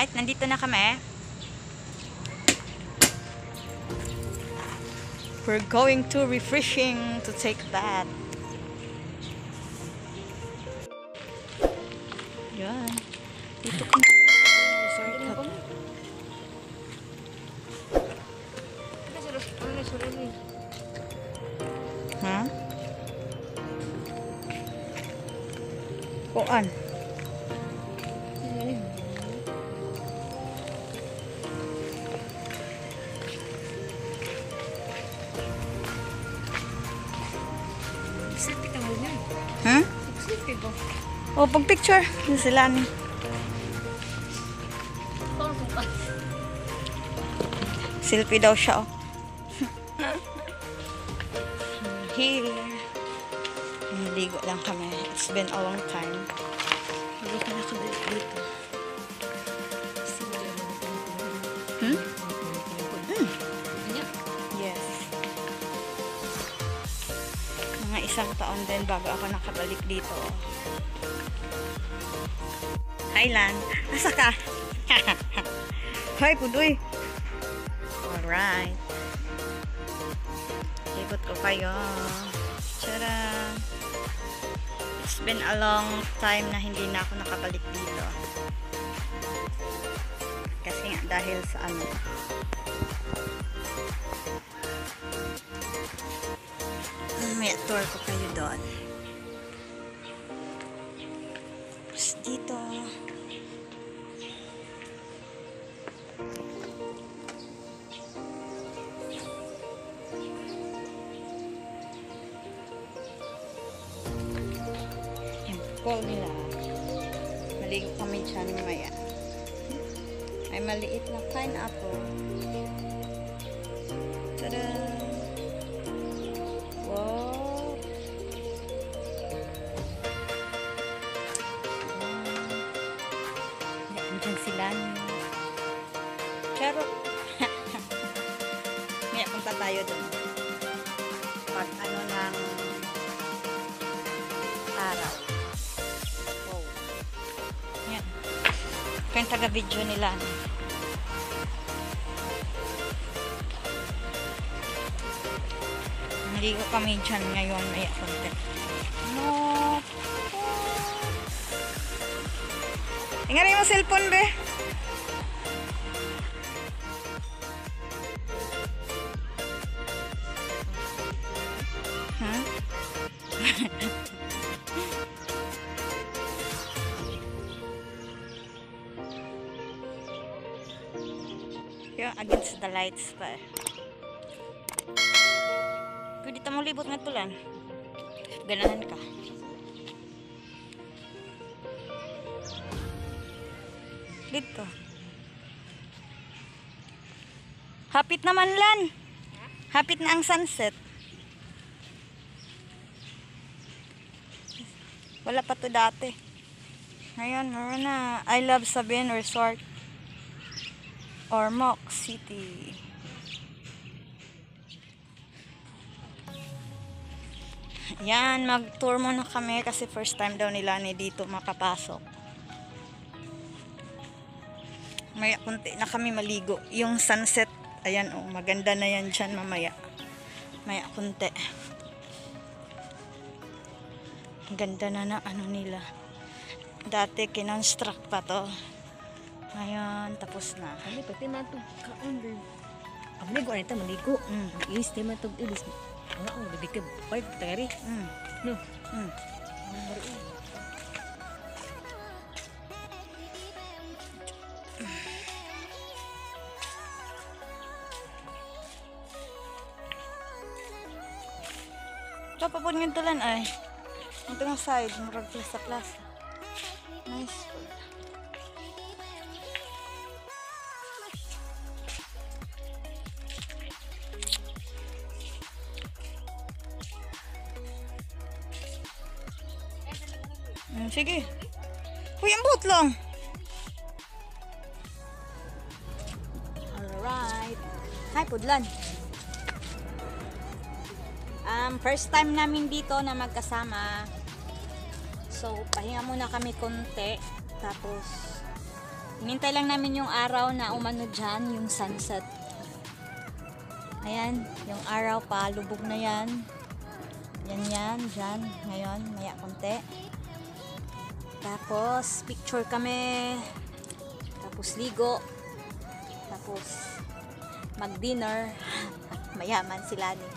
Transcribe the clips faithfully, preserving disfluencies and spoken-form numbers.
Alright, nandito na kami. We're going to refreshing to take a bath. Yan. Dito kami. Resort hub. Ha? Kuan. Hmm? Oh, pag picture. Yung sila ni. Selfie daw siya, oh. Here. Naligo lang kami. It's been a long time. Hindi ka nakabalik dito. Hmm? Hmm. Yes. Mga isang taon din bago ako nakabalik dito. Highland. Asa ka? Hi, Pudoy. Alright. Ikot ko kayo. Tara. It's been a long time na hindi na ako nakabalik dito. Kasi nga dahil sa ano. May tour ko kayo doon. Tapos dito. Pool nila. Maligo kami dyan mamaya. May maliit na pineapple. Tada! Wow! Diyan sila. Charot! May punta tayo doon. Pag ano ng araw. Kaya taga-video nila. Naligo kami dyan ngayon. May konti. No. Tingnan mo cellphone, be. Huh? Yung against the lights pa. Pwede tamo libot nga tulan. Ganahan ka. Dito. Hapit naman lan. Hapit na ang sunset. Wala pa to dati. Ngayon, meron na. I Love Sabine Resort. Ormoc City. Yan, mag-tour muna kami kasi first time daw nila ni dito makapasok. May kunti na kami maligo. Yung sunset, ayan oh, maganda na yan dyan mamaya. May kunti. Ganda na na ano nila. Dati kinonstruct pa to. Ngayon, tapos na. Kami pati matog kaon din. Ang ligo na ito, maligo. Mm. Ilis tayo matog ilis. Ang ako, bibig ka, five, tagari. Mm. No. Mm. Ang mariin. Ito, papun nga tulan ay. Ito nga side, murag plaza-plaza. Nice. Hmm, sige. Uy, ang buhot lang. Alright. Hi, Pudlan. Um, first time namin dito na magkasama. So, pahinga muna kami konti. Tapos, Hinintay lang namin yung araw na umano dyan, yung sunset. Ayan, yung araw pa, lubog na yan. Yan yan, dyan, ngayon, maya konti. Tapos, picture kami. Tapos, ligo. Tapos, mag-dinner. Mayaman sila ni.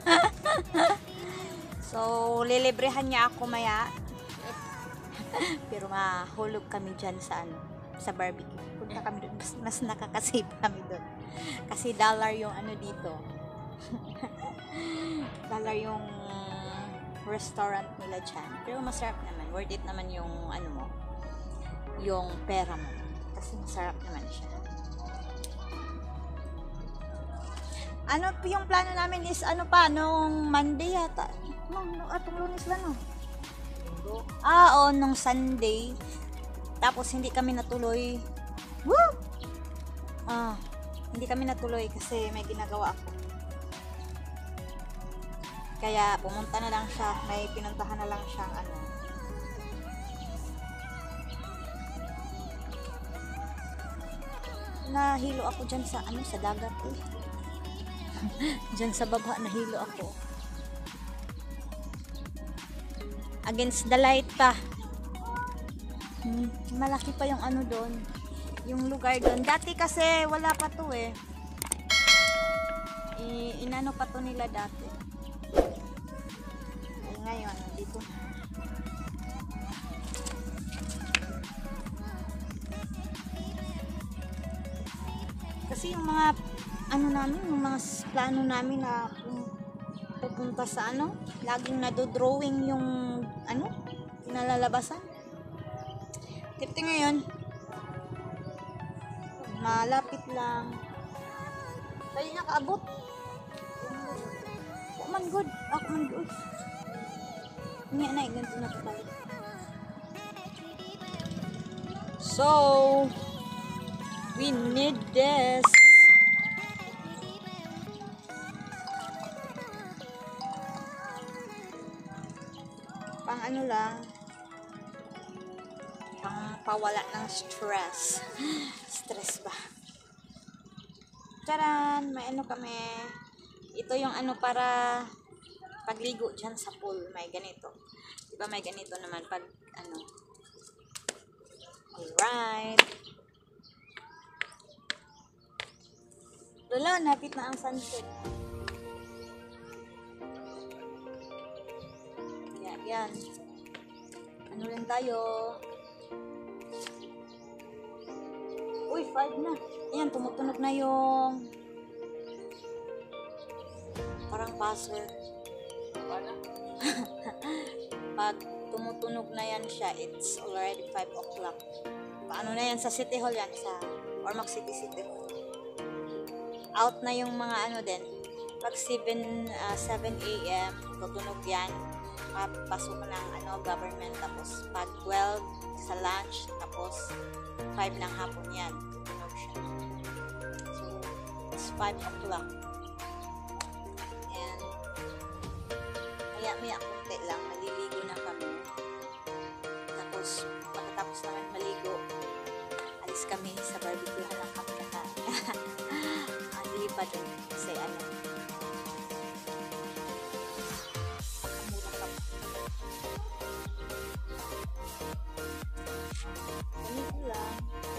So, lilibrehan niya ako maya. Pero mahulog kami dyan sa ano, sa barbecue. Punta kami doon, mas, mas nakakasave kami doon. Kasi dollar yung ano dito. Dollar yung restaurant nila dyan. Pero masarap naman. Worth it naman yung ano mo, yung pera mo. Kasi masarap naman siya. Ano yung plano namin is ano pa, nung Monday yata. Nung, nung atong Lunes ba no? Ah, oo, nung Sunday. Tapos hindi kami natuloy. Woo! Ah, hindi kami natuloy kasi may ginagawa ako. Kaya pumunta na lang siya, may pinuntahan na lang siyang ano. Nahilo ako dyan sa ano, sa dagat eh. Dyan sa baba, nahilo ako. Against the light pa. Hmm, malaki pa yung ano doon. Yung lugar doon. Dati kasi wala pa to eh. I inano pa to nila dati. Eh, ngayon, dito. Kasi yung mga ano namin, yung mga plano namin na pupunta sa ano, laging nadodrawing yung ano, pinalalabasan. Tipti ngayon, malapit lang. Kaya nakaabot. Ako man good. Ako man good. Hindi na, ganito na ito tayo. So, we need this. Pang ano lang, pang pawala ng stress. Stress ba? Taran! May ano kami. Ito yung ano para pagligo dyan sa pool. May ganito. Diba may ganito naman pag ano. Alright. Lala, napit na ang sunset. Yan, yan. Ano lang tayo? Uy, five na. Ayan, tumutunog na yung parang passer. Pag tumutunog na yan siya, it's already five o'clock. Paano na yan sa City Hall yan? Sa Ormoc City City Hall. Out na yung mga ano din. Pag seven a m tutunog yan. Papasok ng ano, government. Tapos pag twelve sa lunch. Tapos five ng hapon yan. Tutunog siya. So, it's five o'clock. And kaya may akunti lang. Maliligo na kami. Tapos pagkatapos naman maligo, alis kami sa barbecue na lang kami kakain. Hindi pa dun kasi ano, pakamura pa. Ganito lang.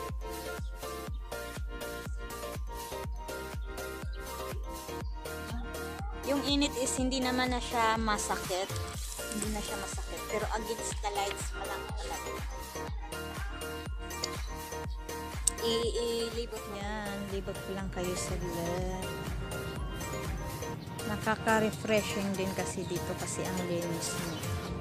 Yung init is hindi naman na siya masakit. Hindi na siya masakit. Pero against the lights, malang talaga. I-libot Yan, libot ko lang kayo sa led. Nakaka-refreshing din kasi dito kasi ang linis mo.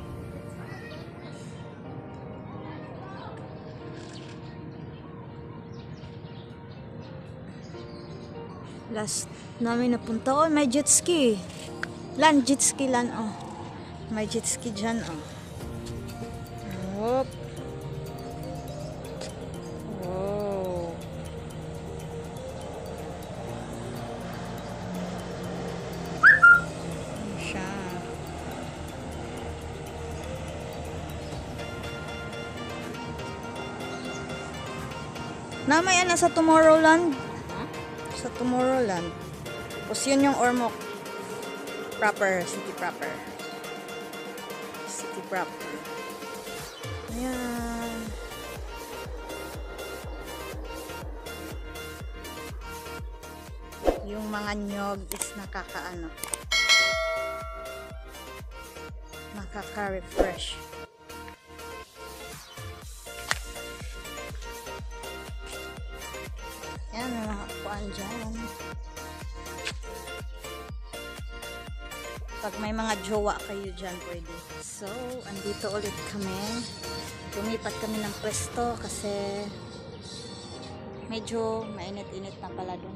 Last namin napunta, oh, may jet ski. Lan, jet ski lan, oh. May jet ski dyan, oh. Whoop. Wow. Ano siya? Na may ano sa Tomorrowland. Sa Tomorrowland. Tapos yun yung Ormoc proper, city proper. City proper. Ayan. Yung mga nyog is nakakaano. Nakaka-refresh. Yan, may mga kuan dyan. Pag may mga jowa kayo dyan, pwede. So, andito ulit kami. Lumipat kami ng pwesto kasi medyo mainit-init na pala doon.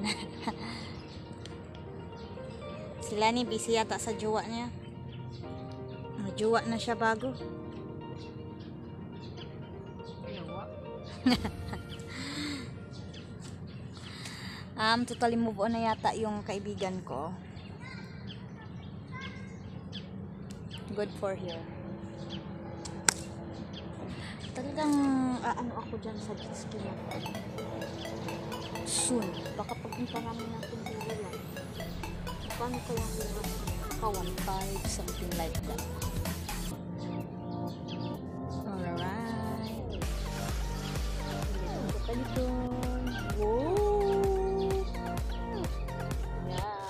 Sila ni busy yata sa jowa niya. May jowa na siya bago. um, totally move on na yata yung kaibigan ko. Good for her. Talagang aano ako dyan sa jet ski na to. Soon. Baka pagpunta namin ng Pindulan. Paano kaya yung ka one five, something like that. Alright. Dito tayo dun. Whoa! Yeah.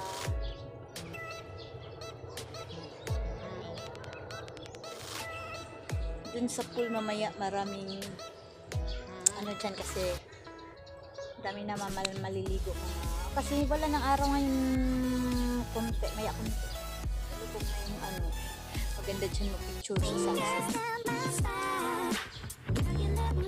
Dun sa pool mamaya maraming ano dyan kasi dami na mamal maliligo mga kasi wala ng araw ngayon konti, maya konti ito kung may yung ano maganda dyan mag-picture sa sunset.